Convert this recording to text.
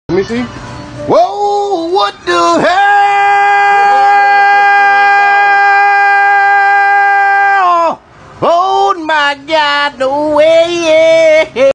Let me see. Whoa, what the hell? Oh my God, no way, yeah.